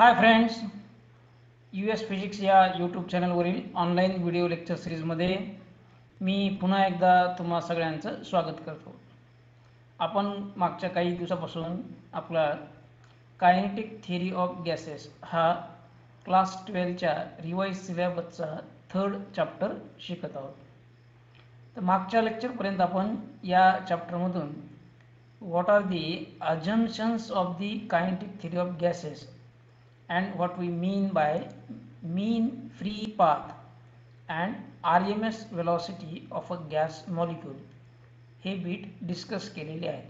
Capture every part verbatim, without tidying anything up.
हाय friends, U S physics या YouTube चॅनलवरील online video lecture सिरीजमध्ये मी पुन्हा एकदा तुम्हा सगळ्यांचं स्वागत करतो. आपण मागच्या काही दिवसापासून आपला कायनेटिक थिअरी ऑफ गॅसेस हा क्लास ट्वेल्वच्या रिवाइज सिलेबसचा थर्ड चॅप्टर शिकत आहोत. तर मागच्या लेक्चरपर्यंत आपण या चॅप्टरमधून what are the assumptions of the kinetic theory of gases and what we mean by mean free path and R M S velocity of a gas molecule हे बीट डिस्कस केलेले आहे.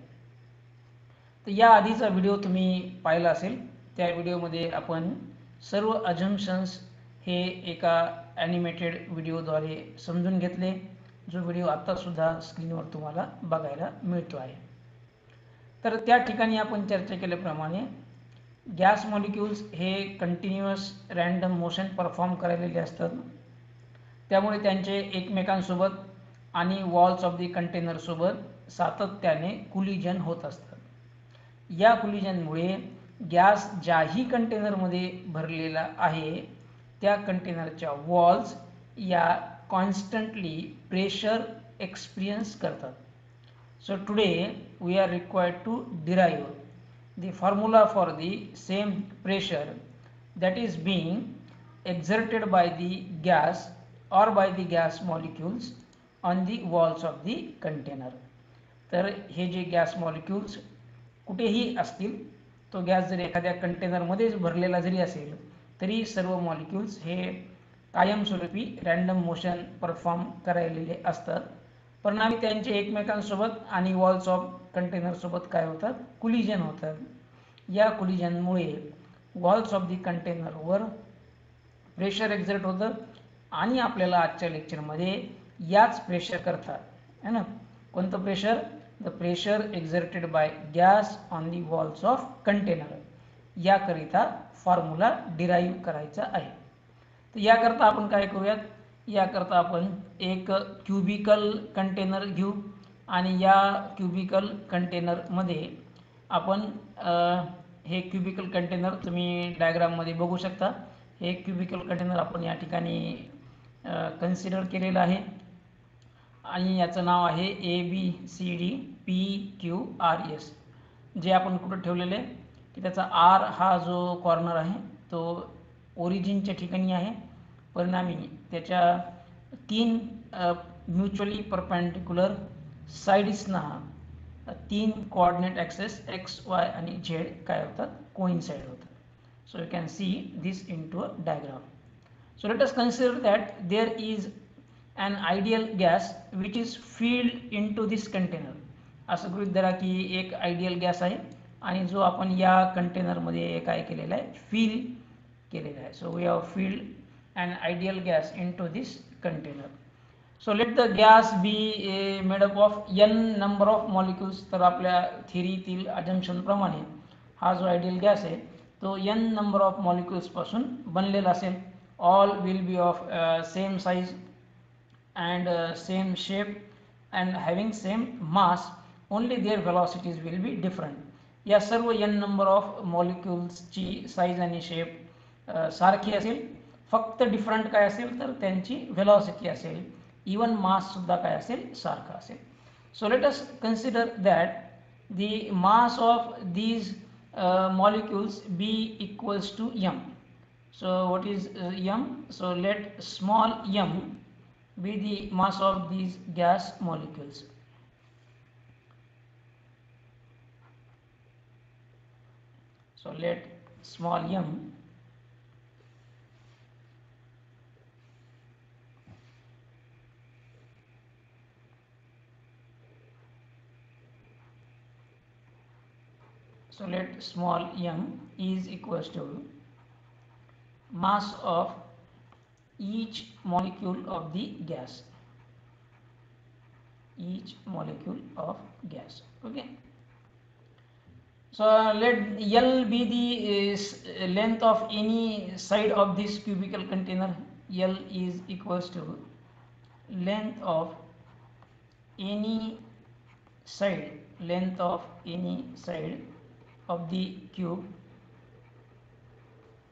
तर या आधीचा व्हिडिओ तुम्ही पाहिला असेल. त्या व्हिडिओमध्ये आपण सर्व अजम्पशन्स हे एका ॲनिमेटेड व्हिडिओद्वारे समजून घेतले, जो व्हिडिओ आत्तासुद्धा स्क्रीनवर तुम्हाला बघायला मिळतो आहे. तर त्या ठिकाणी आपण चर्चा केल्याप्रमाणे गॅस मॉलिक्युल्स हे कंटिन्युअस रँडम मोशन परफॉर्म करायलेले असतात. त्यामुळे त्यांचे एकमेकांसोबत आणि वॉल्स ऑफ दी कंटेनरसोबत सातत्याने कुलिजन होत असतात. या कुलिजनमुळे गॅस ज्याही कंटेनरमध्ये भरलेला आहे त्या कंटेनरच्या वॉल्स या कॉन्स्टंटली प्रेशर एक्सपिरियन्स करतात. So today we are required to derive the formula for the same pressure that is being exerted by the gas or by the gas molecules on the walls of the container. तर हे जे gas molecules कुठेही असतील, तो gas जरी एखाद्या कंटेनरमध्येच भरलेला जरी असेल तरी सर्व molecules हे कायमस्वरूपी random motion perform करायलेले असतात. परिणामी त्यांचे एकमेकांसोबत आणि वॉल्स ऑफ कंटेनरसोबत काय होतात, कुलिजन होतात. या कुलिजनमुळे वॉल्स ऑफ दी कंटेनरवर प्रेशर एक्झर्ट होतं आणि आपल्याला आजच्या लेक्चरमध्ये याच प्रेशर करता है ना, कोणतं pressure, the pressure exerted by gas on the walls of container, याकरिता फॉर्म्युला डिराईव्ह करायचा आहे. तर याकरता आपण काय करूयात, याकरता आपण एक क्युबिकल कंटेनर घेऊ आणि या क्युबिकल कंटेनरमध्ये आपण हे क्युबिकल कंटेनर तुम्ही डायग्राममध्ये बघू शकता. हे क्युबिकल कंटेनर आपण या ठिकाणी कन्सिडर केलेलं आहे आणि याचं नाव आहे A B C D P Q R S. जे आपण कुठं ठेवलेले की त्याचा आर हा जो कॉर्नर आहे तो ओरिजिनच्या ठिकाणी आहे. परिणामी त्याच्या तीन म्युच्युअली परपेंडिक्युलर साईड्सना तीन कोऑर्डिनेट ॲक्सेस एक्स वाय आणि झेड काय होतात, कोइन्साइड होतात. So you can see this into a diagram. So let us consider that there is an ideal gas which is filled into this container. असं गृहीत धरा की एक आयडियल गॅस आहे आणि जो आपण या कंटेनरमध्ये काय केलेला आहे, फिल केलेला आहे. So we have filled an ideal gas into this container. So let the gas be uh, made up of n number of molecules. तर आपल्या थिअरीतील अजम्पशन प्रमाणे हा जो आयडियल गॅस आहे तो n नंबर ऑफ मॉलिक्युल्स पासून बनलेला असेल. All will be of same size and uh, same shape and having same mass, only their velocities will be different. या सर्व n नंबर ऑफ मॉलिक्युल्सची साईज आणि शेप सारखी असेल, फक्त डिफरंट काय असेल तर त्यांची व्हेलॉसिटी असेल, इवन माससुद्धा काय असेल, सारखा असेल. So let us consider that the mass of these molecules be equals to m. So what is m? So let small m be the mass of these gas molecules. So let small m so let small m is equals to mass of each molecule of the gas, each molecule of gas. Okay, so let L be the uh, length of any side of this cubical container. L is equals to length of any side, length of any side of the cube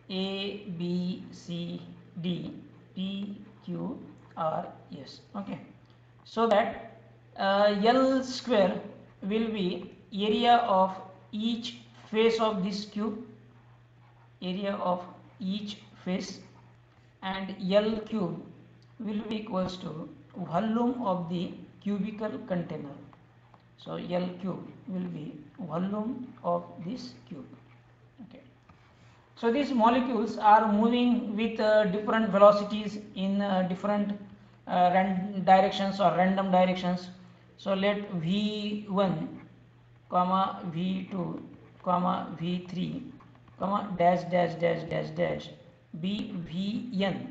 A, B, C, D, P, Q, R, S. Okay. So that uh, L square will be area of each face of this cube, area of each face, and L cube will be equals to volume of the cubical container. So L cube will be volume of this cube. Okay. So these molecules are moving with uh, different velocities in uh, different uh, directions or random directions. So let V one comma V two comma V three comma dash dash dash dash dash be Vn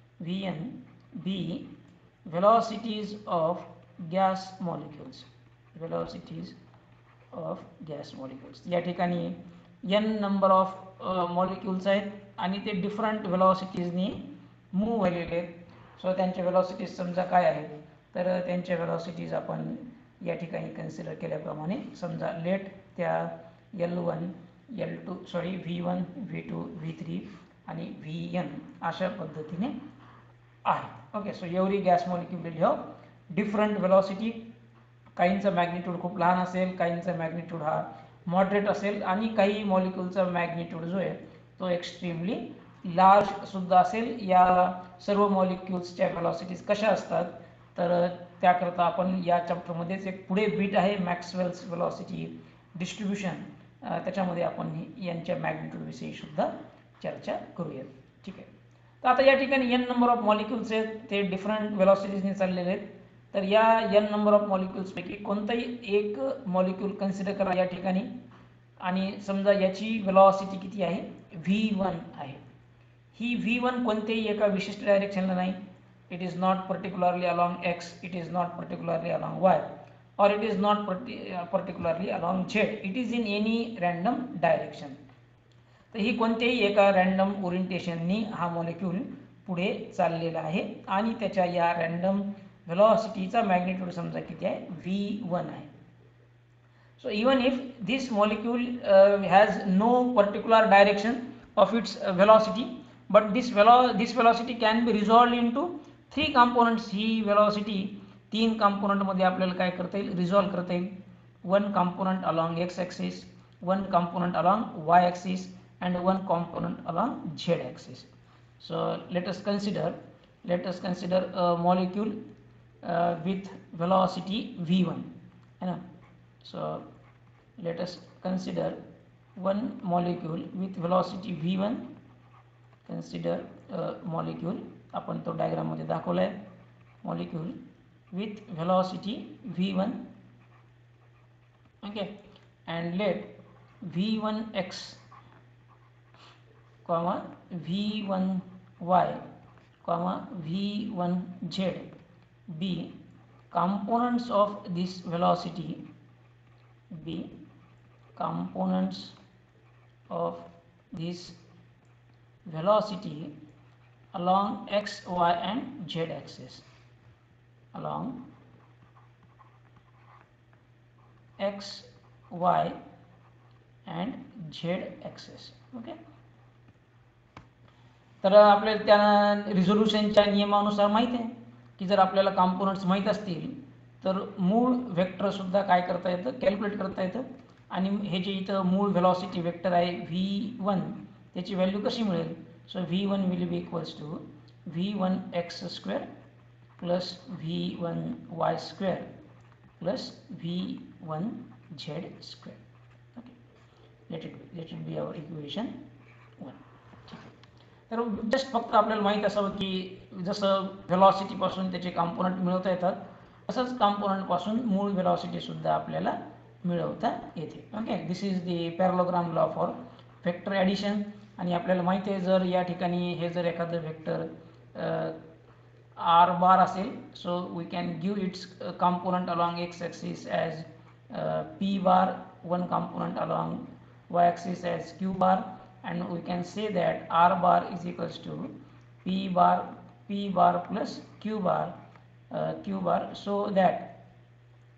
Vn be velocities of gas molecules, velocities of gas molecules. या ठिकाणी n number of molecules आहेत आणि ते different व्हेलॉसिटीजनी move झालेले आहेत. सो त्यांचे velocities समजा काय आहेत तर त्यांचे व्हेलॉसिटीज आपण या ठिकाणी कन्सिडर केल्याप्रमाणे समजा लेट त्या L one L two sorry V one V two V three आणि व्ही एन अशा पद्धतीने आहे. Okay. So every gas molecule will have different velocity. काहींचा मॅग्निट्यूड खूप लहान असेल, काहींचा मॅग्निट्यूड हा मॉडरेट असेल आणि काही मॉलिक्यूलचा मॅग्निट्यूड जो आहे तो एक्स्ट्रीमली लार्ज सुद्धा असेल. या सर्व मॉलिक्यूल्सच्या व्हेलॉसिटीज कशा असतात तर त्याकरता आपण या चॅप्टरमध्येच एक पुढे बीट आहे मॅक्सवेल्स व्हेलॉसिटी डिस्ट्रीब्युशन, त्याच्यामध्ये आपण यांच्या मॅग्निट्यूडविषयी सुद्धा चर्चा करूया. ठीक आहे. तर आता या ठिकाणी एन नंबर ऑफ मॉलिक्यूल्स आहेत, ते डिफरंट व्हेलॉसिटीजने चाललेले आहेत. तर या एन नंबर ऑफ मॉलिक्यूल्सपैकी कोणताही एक मॉलिक्यूल कन्सिडर करा या ठिकाणी आणि समजा याची व्हेलॉसिटी किती आहे व्ही वन आहे. ही व्ही वन कोणत्याही एका विशिष्ट डायरेक्शनला नाही. It is not particularly along X, it is not particularly along Y, or it is not particularly along z, it is in any random direction. तर ही कोणत्याही एका रॅन्डम ओरिएंटेशननी हा मॉलिक्यूल पुढे चाललेला आहे आणि त्याच्या या रॅन्डम व्हेलॉसिटीचा मॅग्निट्यूड समजा किती आहे व्ही वन आहे. So even if this molecule uh, has no particular direction of its uh, velocity, but this velo this velocity can be resolved into three components. ही velocity तीन कंपोनंट मध्ये आपल्याला काय करता येईल रिझॉल्व करता येईल. One component along x axis, one component along Y axis and one component along z axis. So let us consider let us consider a molecule uh, with velocity v one, you know. So let us consider one molecule with velocity v one. Consider a molecule, आपण तो diagram मध्ये दाखवला आहे. molecule with velocity v one, okay, and let v one x comma v one y comma v one z be components of this velocity, be components of this velocity along x, y and z axis, along x, y and z axis. okay. तर आपल्याला त्या रिझोल्यूशनच्या नियमानुसार माहीत आहे की जर आपल्याला components माहीत असतील तर मूळ वेक्टर सुद्धा काय करता येतं कॅल्क्युलेट करता येतं. आणि हे जे इथं मूळ व्हेलॉसिटी वेक्टर आहे व्ही वन त्याची व्हॅल्यू कशी मिळेल. So V one will be equals to V one x square plus V one Y square plus V one Z square. Okay. Let it let it be our equation one. तर just फक्त आपल्याला माहीत असावं की जसं व्हेलॉसिटीपासून त्याचे component मिळवता येतात तसंच कॉम्पोनंटपासून मूळ व्हेलॉसिटीसुद्धा आपल्याला मिळवता येते. Okay. This is the parallelogram law for vector addition. आणि आपल्याला माहिती आहे जर या ठिकाणी हे जर एखादं व्हेक्टर आर बार असेल so we can give its component along x axis as P bar, one component along Y axis as Q bar, and we can say that r bar is equals to p bar p bar plus q bar uh, q bar, so that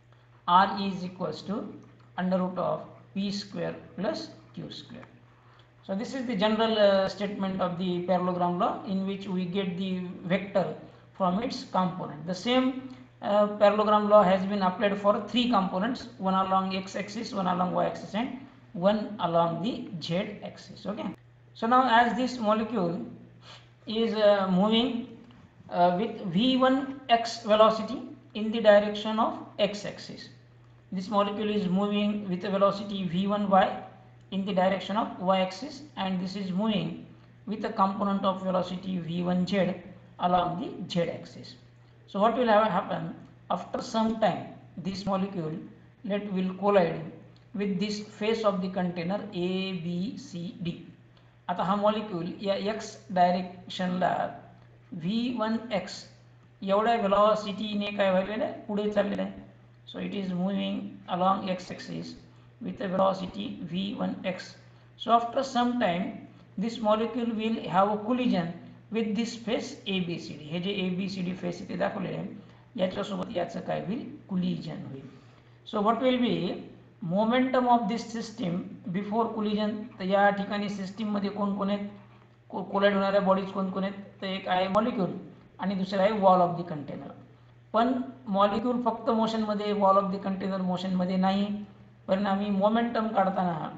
r is equals to under root of p square plus q square. So this is the general uh, statement of the parallelogram law, in which we get the vector from its component. The same uh, parallelogram law has been applied for three components, one along x-axis, one along y-axis, and one along the z-axis. Okay. So now as this molecule is uh, moving uh, with v one x velocity in the direction of x-axis. This molecule is moving with a velocity v one y in the direction of y-axis, and this is moving with a component of velocity v one z along the z-axis. So what will have happen after some time, this molecule let will collide with this face of the container A, B, C, D. आता हा molecule या x डायरेक्शनला v one x एवढ्या वेलॉसिटीने काय व्हायलेलं आहे, पुढे चाललेलं आहे. So it is moving along x-axis with a velocity v one x. So after some time this molecule will have a collision with this face A B C D. हे जे A B C D face इथे दाखवलेले आहे याच्यासोबत याचं काय होईल, collision होईल. So what will be momentum of this system before collision. तर या ठिकाणी सिस्टीम मध्ये कोण कोण आहेत, कोलाइड होणाऱ्या बॉडीज कोण कोण आहेत, तर एक आहे मॉलिक्यूल आणि दुसरं आहे वॉल ऑफ द कंटेनर. पण मॉलिक्यूल फक्त मोशनमध्ये, वॉल ऑफ द कंटेनर मोशनमध्ये नाही. परिणामी मोमेंटम काढताना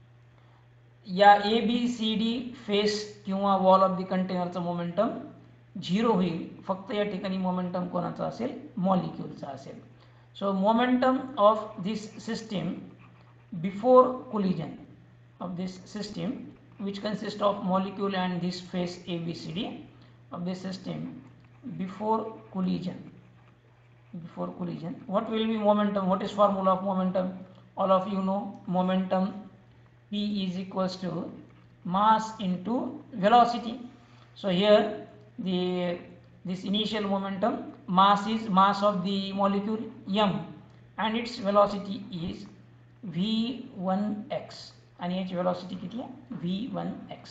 या A B C D face किंवा वॉल ऑफ द कंटेनरचं मोमेंटम झिरो होईल. फक्त या ठिकाणी मोमेंटम कोणाचा असेल, मॉलिक्यूलचा असेल. So momentum of this system before collision of this system, which consists of molecule and this face A B C D of this system before collision. Before collision, what will be momentum? What is formula of momentum? All of you know momentum P is equals to mass into velocity. So here the this initial momentum, mass is mass of the molecule m and its velocity is v one x आणि याची velocity किती आहे, v one x.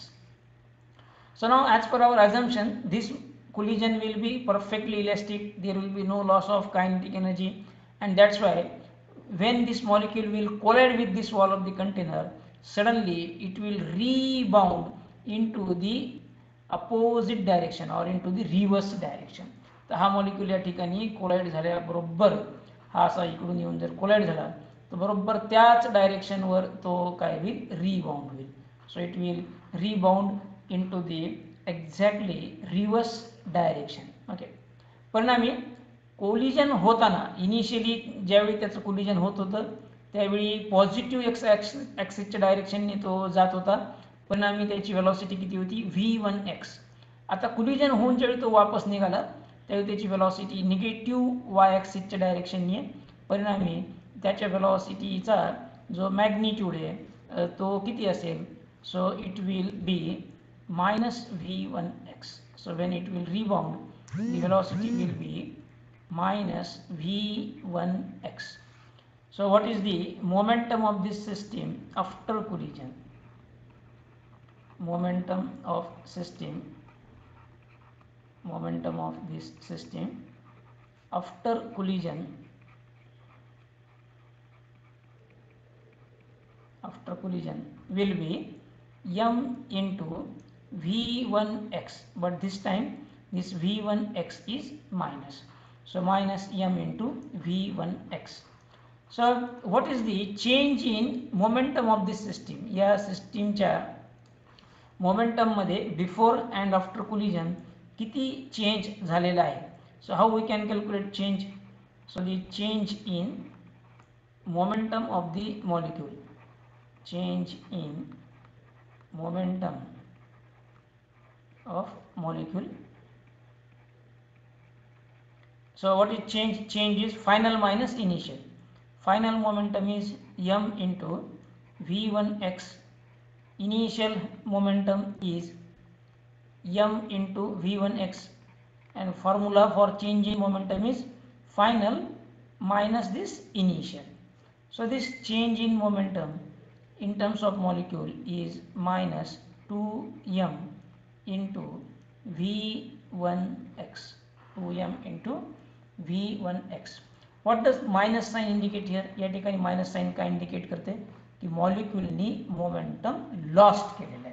So now as per our assumption this collision will be perfectly elastic, there will be no loss of kinetic energy, and that's why when this molecule will collide with this wall of the container, suddenly it will rebound into the opposite direction or into the reverse direction. तर हा molecule या ठिकाणी collide झाल्याबरोबर हा असा इकडून येऊन जर collide झाला तर बरोबर त्याच डायरेक्शनवर तो काय होईल, रिबाउंड होईल. So it will rebound into the exactly reverse direction. Okay. परिणामी कोलिजन होताना इनिशियली ज्यावेळी त्याचं कोलिजन होत होतं त्यावेळी पॉझिटिव्ह एक्स ॲक्सिसच्या डायरेक्शनने तो जात होता. परिणामी त्याची वेलॉसिटी किती होती, व्ही वन एक्स. आता कोलिजन होऊन ज्यावेळी तो वापस निघाला त्यावेळी त्याची वेलॉसिटी निगेटिव्ह वाय ॲक्सिसच्या डायरेक्शनने. परिणामी त्याच्या वेलॉसिटीचा जो मॅग्निट्यूड आहे तो किती असेल, so it will be minus V one X. So when it will rebound the velocity will be minus V one x. So what is the momentum of this system after collision? Momentum of system, momentum of this system after collision, after collision will be m into v one x, but this time this v one x is minus, so minus m into v one x. So what is the change in momentum of this system? या सिस्टीमच्या momentum मध्ये before and after collision किती change झालेला आहे. So how we can calculate change. So the change in momentum of the molecule, change in momentum of molecule. So what is change? Change is final minus initial. Final momentum is m into v one x. Initial momentum is m into v one x, and formula for change in momentum is final minus this initial. So this change in momentum in terms of molecule is minus two m into v one x. two m into v one x. What does minus sign indicate here? या ठिकाणी minus sign काय indicate करते, की मॉलिक्यूलनी momentum lost केलेलं आहे.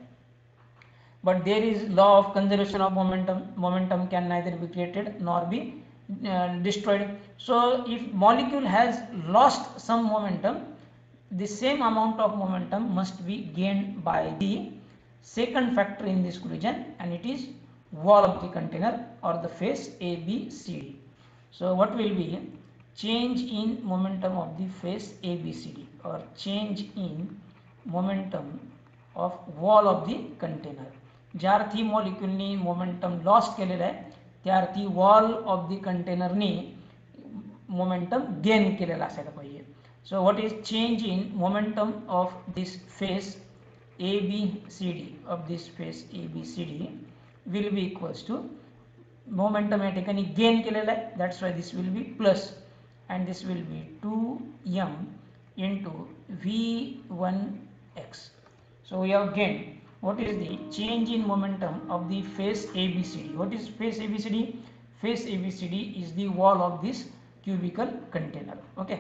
But there is law of conservation of momentum. Momentum can neither be created nor be uh, destroyed. So if molecule has lost some momentum, the same amount of momentum must be gained by the second factor in this collision, and it is wall of the container or the face A, B, C, D. So what will be change in momentum of the face A, B, C, D, or change in momentum of wall of the container. ज्या अर्थी मॉलिक्यूलनी momentum lost केलेला आहे त्या अर्थी wall of the कंटेनरनी momentum gain केलेला असायला पाहिजे. So what is change in momentum of this face A B C D of this face A B C D will be equals to momentum या ठिकाणी गेन केलेला आहे, that's why this will be plus and this will be two m into v one x. So we have gained. What is the change in momentum of the face A B C D? What is face A B C D? Face A B C D is the wall of this cubical container. Okay.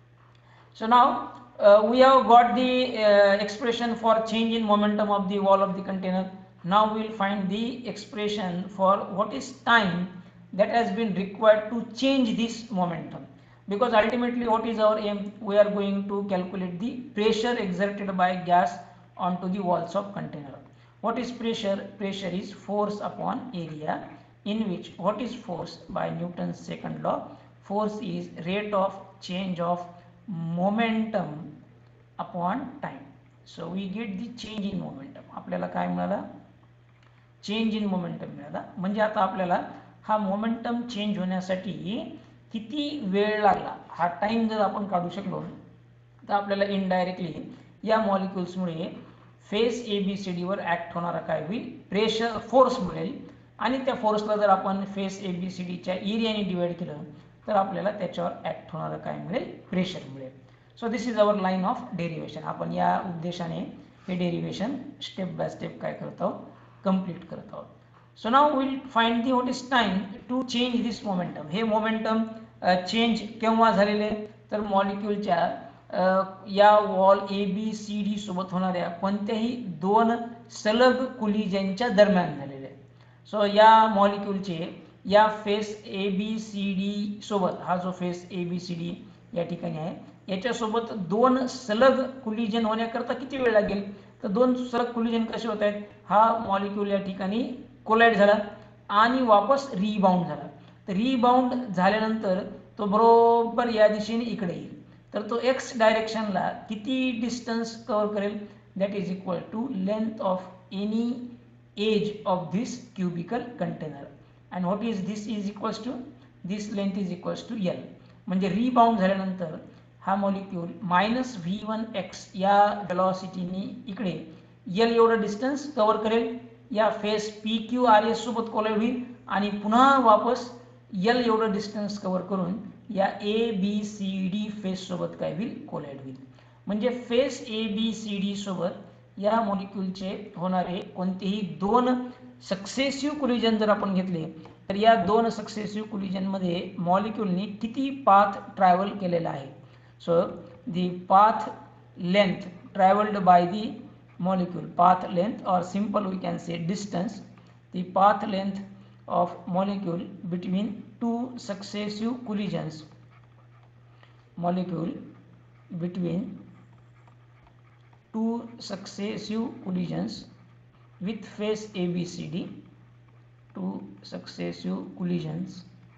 So now uh, we have got the uh, expression for change in momentum of the wall of the container. Now we will find the expression for what is time that has been required to change this momentum. Because ultimately what is our aim? We are going to calculate the pressure exerted by gas onto the walls of container. What is pressure? Pressure is force upon area, in which what is force by Newton's second law? Force is rate of change of momentum upon time. So we get the change in momentum. आपल्याला काय मिळाला? Change in momentum मिळाला. म्हणजे आता आपल्याला हा momentum change होण्यासाठी किती वेळ लागला हा टाइम जर आपण काढू शकलो तर आपल्याला इनडायरेक्टली या मॉलिक्युल्समुळे फेस ए बी सी डीवर ॲक्ट होणारा काय होईल प्रेशर फोर्स मिळेल, आणि त्या फोर्सला जर आपण फेस ए बी सी डीच्या एरियाने डिवाइड केलं तर आपल्याला त्याच्यावर ॲक्ट होणारं काय मिळेल प्रेशर मिळेल. So this is our line of derivation. आपण या उद्देशाने हे डेरिवेशन स्टेप बाय स्टेप काय करत आहोत कंप्लीट करत आहोत. So now will find the what is time to change this momentum. हे मोमेंटम चेंज केव्हा झालेले तर मॉलिक्यूलच्या या wall A B C D सोबत होणाऱ्या कोणत्याही दोन सलग कुलिजनच्या दरम्यान झालेले आहे. सो या मॉलिक्यूलचे या face A B C D सोबत हा जो face A B C D या ठिकाणी आहे याच्यासोबत दोन सलग कुलिजन होण्याकरता किती वेळ लागेल तर दोन सलग कुलिजन कसे होत आहेत, हा मॉलिक्यूल या ठिकाणी कोलाइड झाला आणि वापस रिबाउंड झाला. तर रिबाउंड झाल्यानंतर तो बरोबर या दिशेने इकडे येईल तर तो एक्स डायरेक्शनला किती डिस्टन्स कव्हर करेल that is equal to length of any edge of this cubical container. And what is this is equals to this length is equals to L. म्हणजे रिबाउंड झाल्यानंतर हा molecule minus V one x या वेलॉसिटीनी इकडे L एवढं distance cover करेल, या face P Q R S सोबत कोलाइड होईल आणि पुन्हा वापस एल एवढं डिस्टन्स कव्हर करून या A B C D face सोबत काय होईल कोलाइड होईल. म्हणजे face A B C D सोबत या मॉलिक्यूलचे होणारे कोणतेही दोन सक्सेसिव्ह कोलिजन जर आपण घेतले तर या दोन सक्सेसिव्ह कोलिजनमध्ये मॉलिक्यूलनी किती पाथ ट्रॅव्हल केलेला आहे. So the path length travelled by the molecule, path length, or simple we can say distance, the path length of molecule between two successive collisions, molecule between two successive collisions with phase A B C D, two successive collisions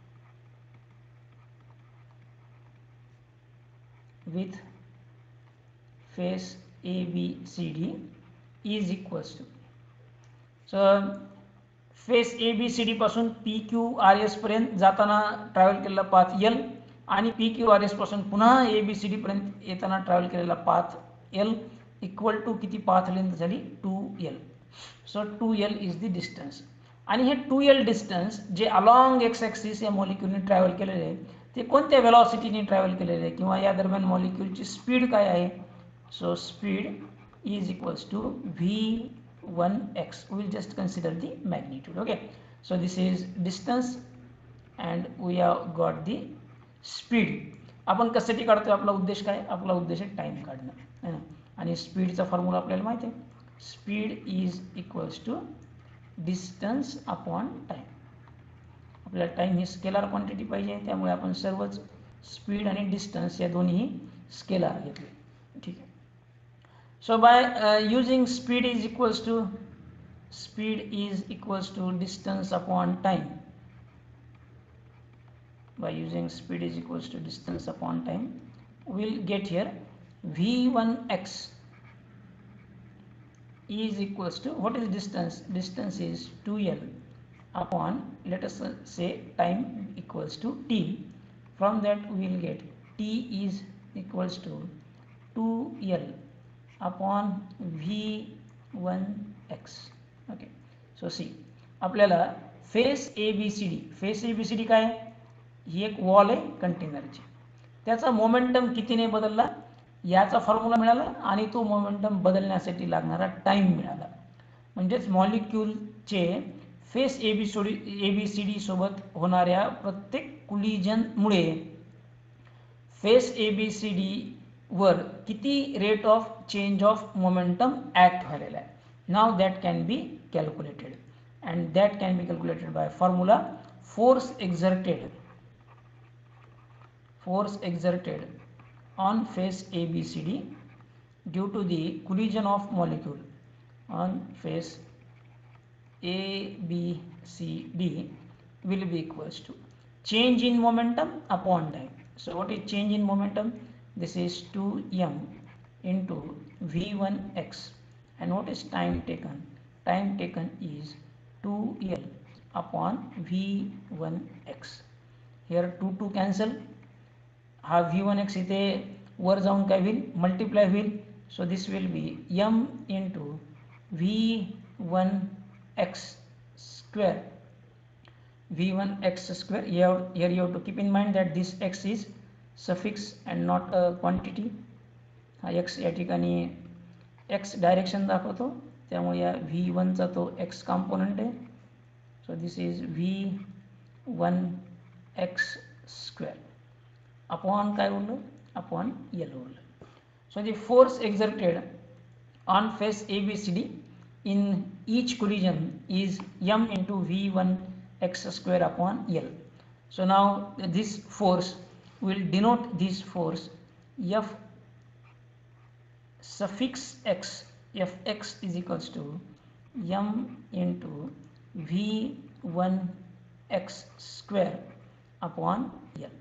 with phase A B C D is equals to, so face A B C D पासून P Q R S पर्यंत जाताना travel केलेला path L आणि P Q R S पासून पुन्हा ए B C D पर्यंत येताना travel केलेला पाथ एल इक्वल टू किती पाथ लेंथ झाली two L. So two L is the distance. आणि हे टू एल डिस्टन्स जे अलॉंग एक्स ॲक्सिस या मॉलिक्यूलने ट्रॅव्हल केलेले आहे ते कोणत्या वेलॉसिटीने ट्रॅव्हल केलेले आहे किंवा या दरम्यान मॉलिक्यूलची स्पीड काय आहे. So speed is equals to v one x. We will just consider the magnitude. Okay. So this is distance and we have got the speed. आपण कशासाठी काढतोय आपला उद्देश काय आपला उद्देश आहे टाइम काढणं है ना. आणि स्पीडचा फॉर्म्युला आपल्याला माहिती आहे, speed is equals to distance upon time. आपल्याला टाईम ही स्केलर क्वांटिटी पाहिजे, त्यामुळे आपण सर्वच स्पीड आणि डिस्टन्स या दोन्ही स्केलर घेतले. ठीक आहे. So by using speed is equals to speed is equals to distance upon time. By using speed is equals to distance upon time, we'll get here v one x is equals to, what is distance? Distance is two l upon, let us say, time equals to t. From that we will get t is equals to two l upon v one x. Okay. So see, आपल्याला face A B C D, face A B C D काय आहे? ही एक wall आहे कंटेनरची, त्याचा momentum कितीने बदलला याचा formula मिळाला आणि तो मोमेंटम बदलण्यासाठी लागणारा टाईम मिळाला. म्हणजेच मॉलिक्यूलचे face A B C D A B C D सोबत होणाऱ्या प्रत्येक कोलिजनमुळे face A B C D वर किती rate of change of momentum act व्हायला आहे. Now that can be calculated, and that can be calculated by formula force exerted force exerted on face A B C D due to the collision of molecule on face A B C D will be equals to change in momentum upon time. So what is change in momentum? This is two m into v one x. And what is time taken? Time taken is two l upon v one x. Here two two cancel. हा v one x इथे वर जाऊन काय होईल? Multiply होईल. So this will be m into v one x square. v one x square. Here, here you have to keep in mind that this x is suffix and not a quantity. हा x या ठिकाणी x direction दाखवतो, त्यामुळे या V वनचा तो x component आहे. So this is v one x square upon काय उरलं? अपॉन एल उरलं. So the force exerted on face A B C D in each collision is m into v one x square upon l. So now this force will denote this force F suffix x, fx is equals to m into v one x square upon l.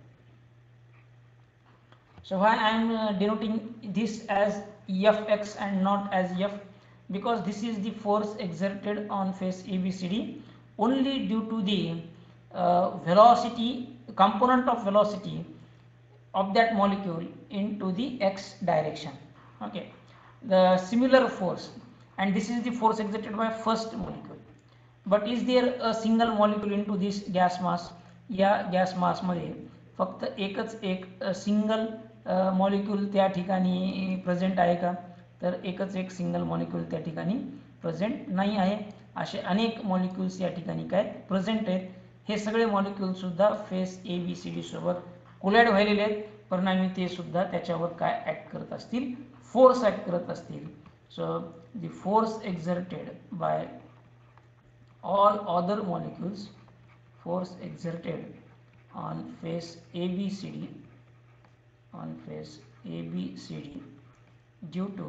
So why I am uh, denoting this as fx and not as f? Because this is the force exerted on face A B C D only due to the uh, velocity, component of velocity of that molecule into the x direction. Okay, the similar force, and this is the force exerted by first molecule. But is there a single molecule into this gas mass? या gas mass मध्ये फक्त एकच एक single molecule त्या ठिकाणी present आहे का? तर एकच एक सिंगल मॉलिक्यूल त्या ठिकाणी प्रेझेंट नाही आहे. असे अनेक मॉलिक्यूल्स या ठिकाणी काय प्रेझेंट आहेत. हे सगळे मॉलिक्यूल सुद्धा face A B C D सोबत कोलाइड व्हायलेले आहेत, परिणामी ते सुद्धा त्याच्यावर काय ॲक्ट करत असतील? फोर्स ॲक्ट करत असतील. So the force exerted by all other molecules, force exerted on face A B C D on face A B C D due to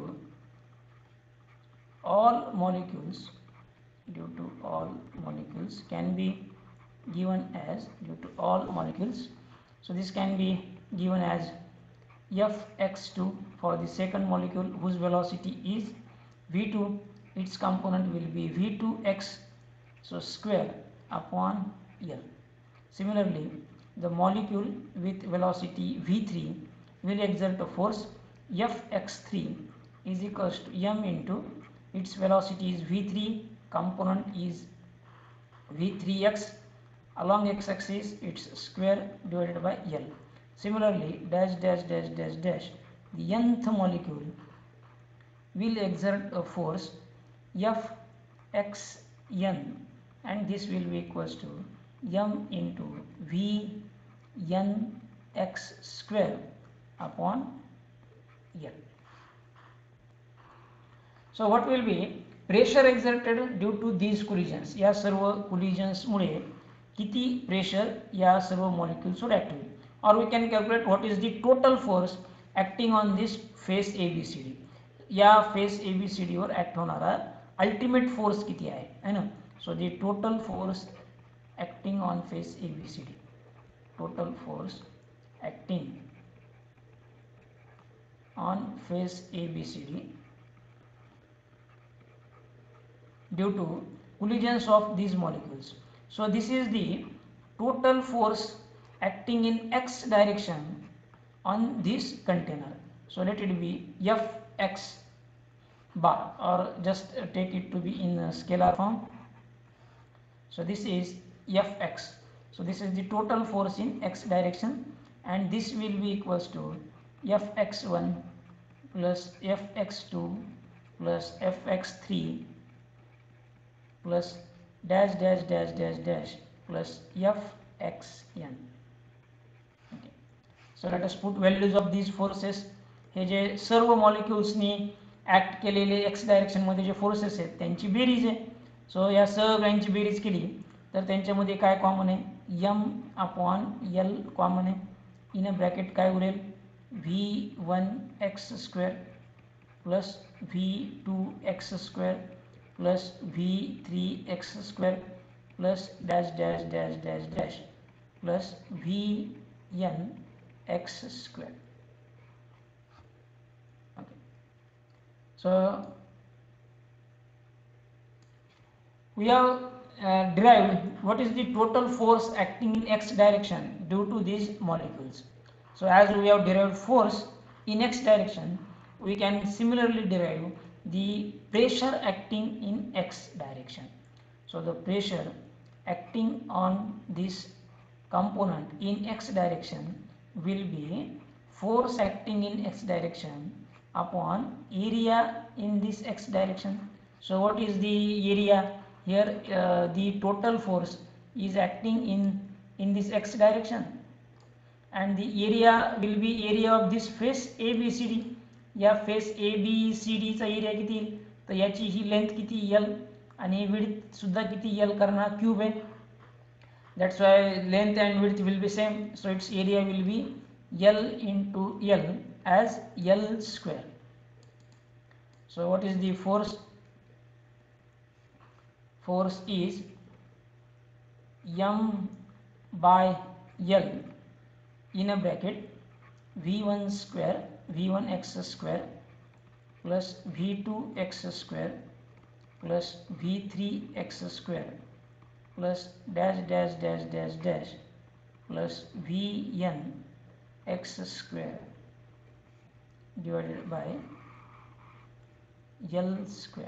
all molecules due to all molecules can be given as due to all molecules. So this can be given as f x two for the second molecule whose velocity is v two. Its component will be v two x so square upon l. Similarly, the molecule with velocity v three will exert a force f x three is equals to m into its velocity is v three, component is v three x, along x axis its square divided by l. Similarly, dash dash dash dash dash the nth molecule will exert a force f x n, and this will be equals to m into v n x square upon l. So what will be pressure exerted due to these collisions, या सर्व collisions मुळे किती pressure या सर्व molecules वर act होईल. Or we can calculate what is the total force acting on this face A B C D. या face A B C D were act होणारा ultimate force किती आहे है ना. So the total force acting on face A B C D, total force acting on face A B C D due to collisions of these molecules. So this is the total force acting in x direction on this container. So let it be Fx bar, or just take it to be in a scalar form. So this is Fx. So this is the total force in x direction, and this will be equals to F x one plus F x two plus F x three plus dash dash dash dash dash plus F x n. Okay. So let us put values of these forces. हे जे सर्व मॉलिक्युल्सनी act केलेले x डायरेक्शनमध्ये जे forces आहेत त्यांची berries आहे. सो या सगळ्यांची बेरीज केली तर त्यांच्यामध्ये काय कॉमन आहे, एम अपॉन एल कॉमन आहे. इन अ ब्रॅकेट काय उरेल, v one x square plus v two x square plus v three x square plus dash dash dash dash dash plus v n x square. Okay. So we have uh, derived what is the total force acting in x direction due to these molecules. So as we have derived force in x direction, we can similarly derive the pressure acting in x direction. So the pressure acting on this component in x direction will be force acting in x direction upon area in this x direction. So what is the area here? Uh, the total force is acting in in this x direction, and the area will be area of this face A B C D. या face A B C डीचा area किती येईल, तर याची ही length किती L आणि width सुद्धा किती एल करणार क्यूब आहे. That's why length and width will be same. So its area will be L into L as L square. So what is the force, force is m by l in a bracket v one square v one x square plus v two x square plus v three x square plus dash dash dash dash dash plus vn x square divided by l square.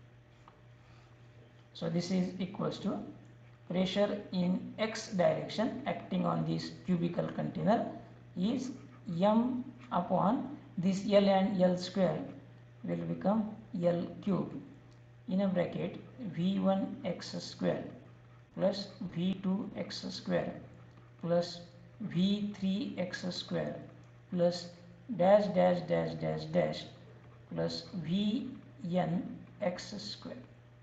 So this is equals to pressure in x direction acting on this cubical container is m upon this l and l square will become l cube in a bracket v one x square plus v two x square plus v three x square plus dash dash dash dash dash plus vn x square.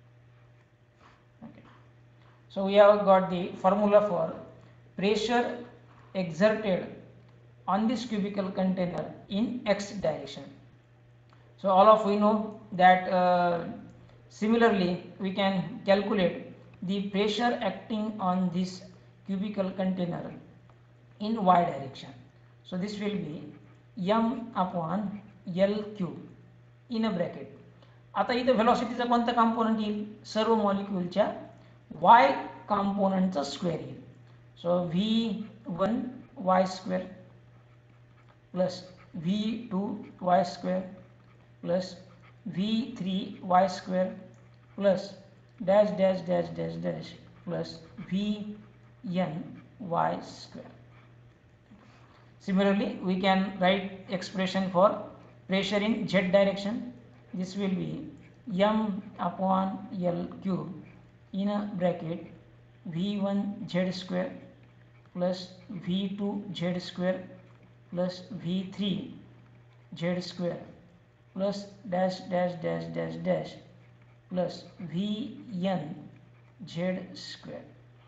Okay. So we have got the formula for pressure exerted on this cubical container in x direction. So all of we know that uh, similarly we can calculate the pressure acting on this cubical container in y direction. So this will be m upon l cube in a bracket. आता इथे व्हेलॉसिटीचा कोणता component येईल, सर्व मॉलिक्यूलच्या वाय कंपोनंटचा square येईल. So V one Y square plus v two y square plus v three y square plus dash dash dash dash dash plus v n y square. Similarly we can write expression for pressure in z direction. This will be m upon l cube in a bracket v one z square plus v two z square plus v three z square plus dash dash dash dash dash plus V N Z square.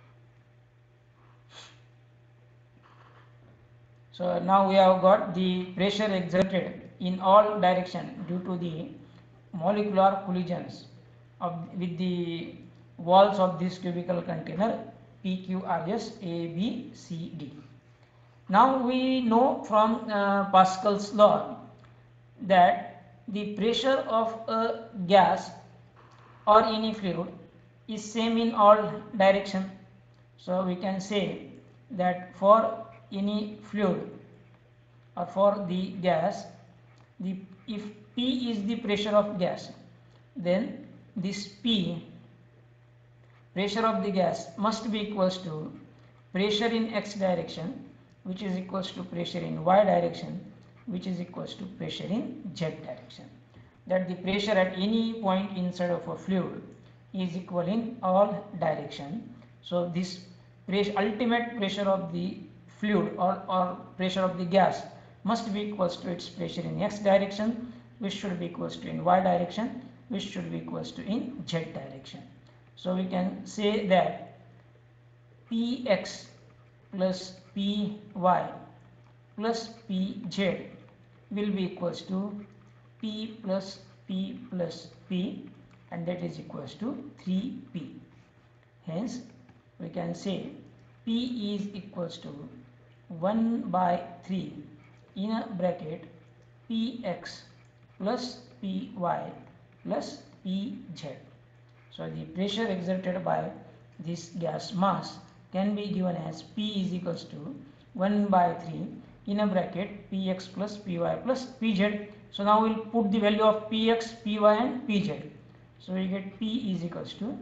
So now we have got the pressure exerted in all direction due to the molecular collisions of with the walls of this cubical container P Q R S A B C D. Now we know from uh, Pascal's law that the pressure of a gas or any fluid is same in all direction. So we can say that for any fluid or for the gas, the if P is the pressure of gas, then this P, pressure of the gas, must be equals to pressure in x direction, which is equals to pressure in y direction, which is equals to pressure in z direction. That the pressure at any point inside of a fluid is equal in all direction. So this pressure, ultimate pressure of the fluid or, or pressure of the gas must be equals to its pressure in x direction, which should be equals to in y direction, which should be equals to in z direction. So we can say that Px plus Py plus Pz will be equals to P plus P plus P, and that is equals to three P. Hence we can say P is equals to one by three in a bracket Px plus Py plus Pz. So the pressure exerted by this gas mass can be given as P is equals to one by three in a bracket Px plus Py plus Pz. So now we'll put the value of Px, Py and Pz. So we get P is equals to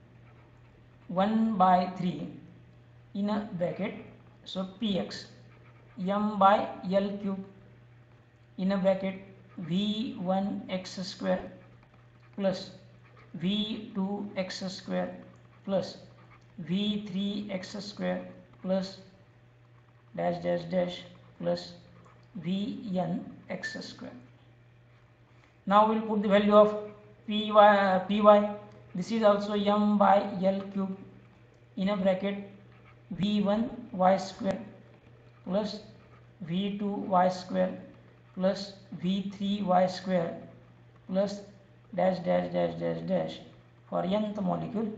one by three in a bracket, so Px m by L cube in a bracket V one x square plus V two x square plus V three x square plus dash dash dash plus Vn x square. Now we'll put the value of Py, uh, Py. This is also m by L cube in a bracket V one y square plus V two y square plus V three y square plus dash dash dash dash dash for nth molecule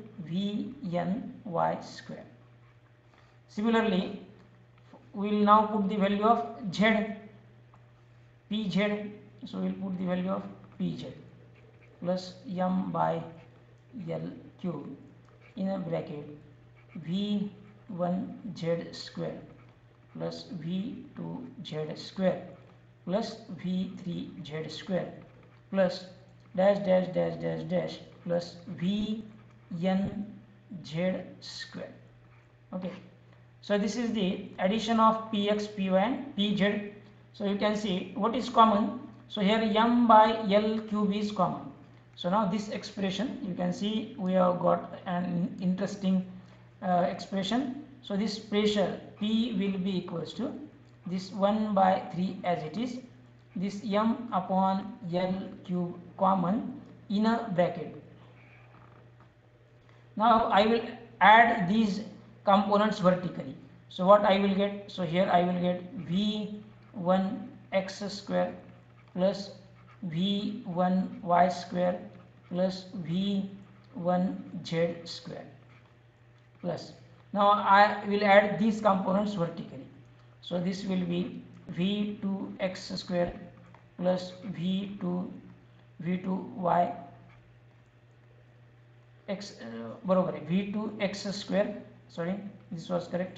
Vny square. Similarly, we will now put the value of Z, Pz. So we will put the value of Pz plus m by L cube in a bracket V one z square plus V two z square plus V three z square plus dash dash dash dash dash plus V n z square. Okay, so this is the addition of Px, Py and Pz. So you can see what is common. So here m by L cube is common. So now this expression, you can see we have got an interesting uh, expression. So this pressure P will be equals to this one by three as it is, this m upon L cube common in a bracket. Now I will add these components vertically. So what I will get? So here I will get V one x square plus V one y square plus V one z square plus. Now I will add these components vertically. So this will be V two x square plus V two V two y x uh, बरोबर है V two x square, sorry this was correct,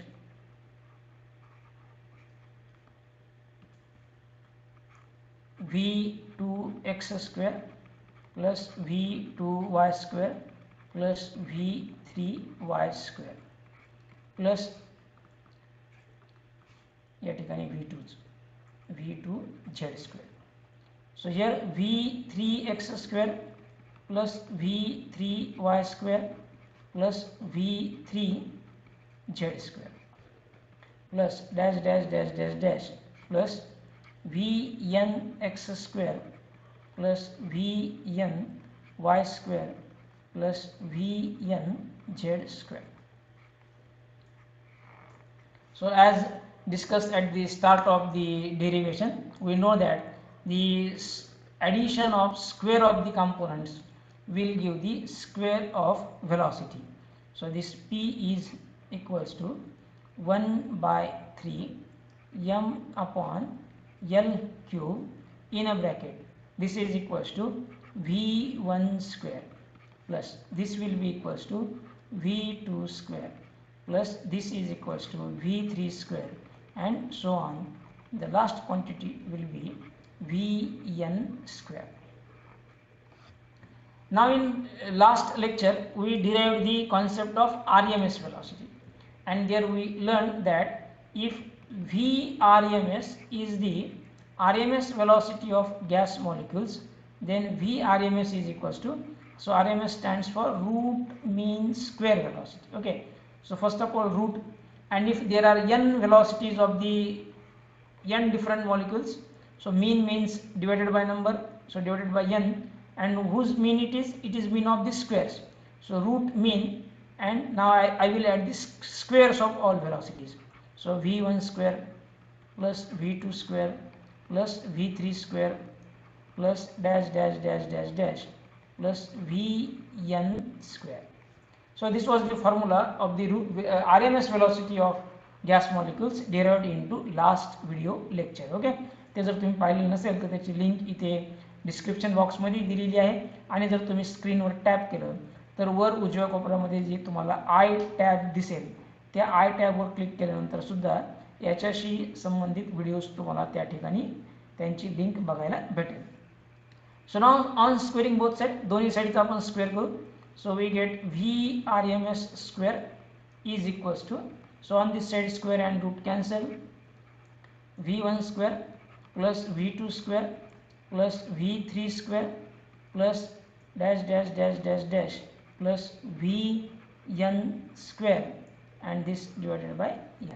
V two x square plus V two y square plus V three y square plus या ठिकाणी V two V two z square. So here V three x square plus V three y square plus V three z square plus dash dash dash dash dash plus V n x square plus Vn y square plus Vn z square. So as discussed at the start of the derivation, we know that the addition of square of the components will give the square of velocity. So this P is equals to one by three m upon L cube in a bracket. This is equals to V one square plus this will be equals to V two square plus this is equals to V three square and so on. The last quantity will be Vn square. Now in last lecture we derived the concept of R M S velocity, and there we learned that if V R M S is the R M S velocity of gas molecules, then V R M S is equals to, so R M S stands for root mean square velocity. Okay, so first of all root, and if there are n velocities of the n different molecules, so mean means divided by number, so divided by n, and whose mean it is, it is mean of the squares, so root mean, and now I, I will add the squares of all velocities, so V one square plus V two square plus V three square plus dash dash dash dash dash plus Vn square. So this was the formula of the uh, R M S velocity of gas molecules derived into last video lecture. Okay, ते जर तुम्ही पाहिलं नसेल तर त्याची link इथे description बॉक्समध्ये दिलेली आहे, आणि जर तुम्ही स्क्रीनवर टॅप केलं तर वर उजव्या कोपऱ्यामध्ये जे तुम्हाला आय टॅब दिसेल त्या आय टॅबवर क्लिक केल्यानंतर सुद्धा याच्याशी संबंधित व्हिडिओज तुम्हाला त्या ठिकाणी त्यांची लिंक बघायला भेटेल. So now on squaring both side, दोन्ही साइडचा आपण स्क्वेअर करू. So we get V R M S square is equals to, so on this side square and root cancel, V one square plus V two square plus V three square plus dash dash dash dash dash plus V n square and this divided by n.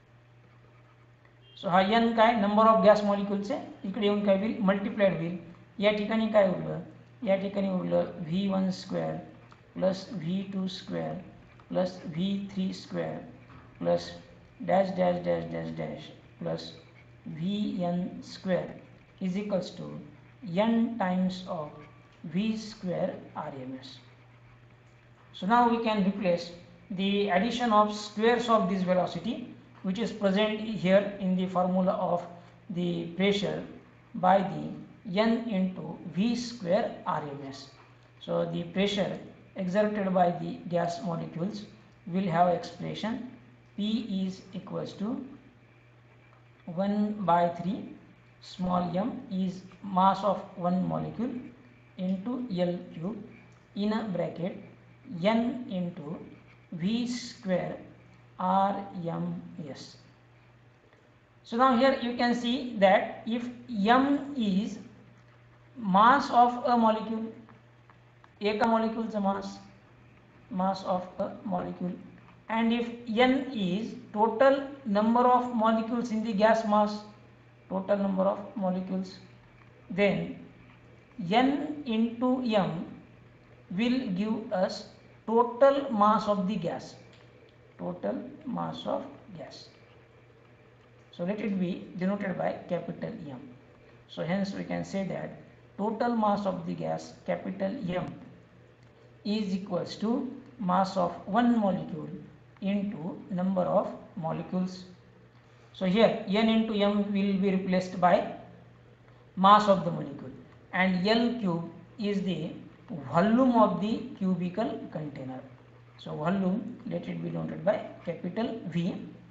So हा n काय number of gas molecules आहे, इकडे येऊन काय होईल multiplied होईल, या ठिकाणी काय उरलं, या ठिकाणी उरलं V one square plus V two square plus V three square plus dash dash dash dash dash plus Vn square is equals to n times of V square R M S. So now we can replace the addition of squares of this velocity which is present here in the formula of the pressure by the n into V square R M S. So the pressure exerted by the gas molecules will have expression P is equals to one by three small m is mass of one molecule into L cube in a bracket n into V square R M S. So now here you can see that if m is mass of a molecule, एका molecule's mass, mass of a molecule, and if n is total number of molecules in the gas mass, total number of molecules, then n into m will give us total mass of the gas, total mass of gas. So let it be denoted by capital M. So hence we can say that total mass of the gas, capital M, is equals to mass of one molecule into number of molecules. So here n into m will be replaced by mass of the molecule, and L cube is the volume of the cubical container. So volume, let it be denoted by capital V.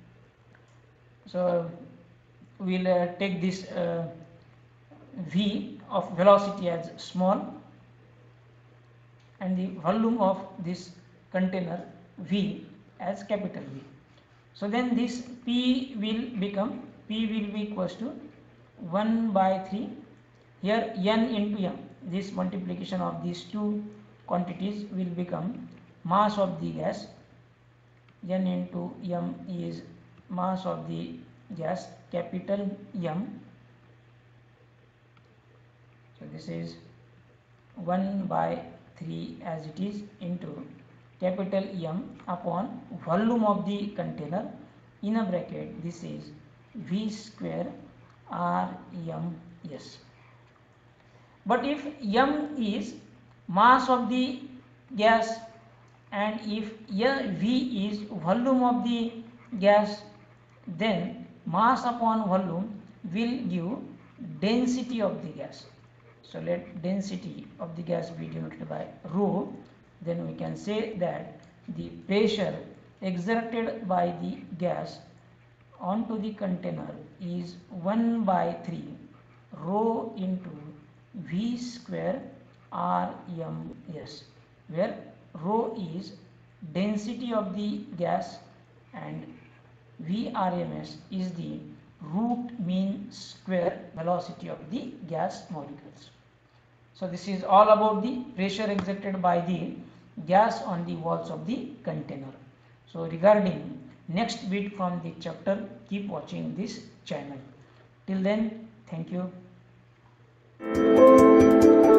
So we will uh, take this uh, V of velocity as small and the volume of this container V as capital V. So then this P will become, P will be equals to one by three, here n into m, this multiplication of these two quantities will become mass of the gas, n into m is mass of the gas, capital M. So this is one by three as it is into capital M upon volume of the container in a bracket. This is V square R M S. But if M is mass of the gas and if V is volume of the gas, then mass upon volume will give density of the gas. So let density of the gas be denoted by rho. Then we can say that the pressure exerted by the gas onto the container is one by three rho into V square R M S, where rho is density of the gas and V R M S is the root mean square velocity of the gas molecules. So this is all about the pressure exerted by the gas on the walls of the container. So regarding next bit from the chapter, keep watching this channel. Till then, thank you.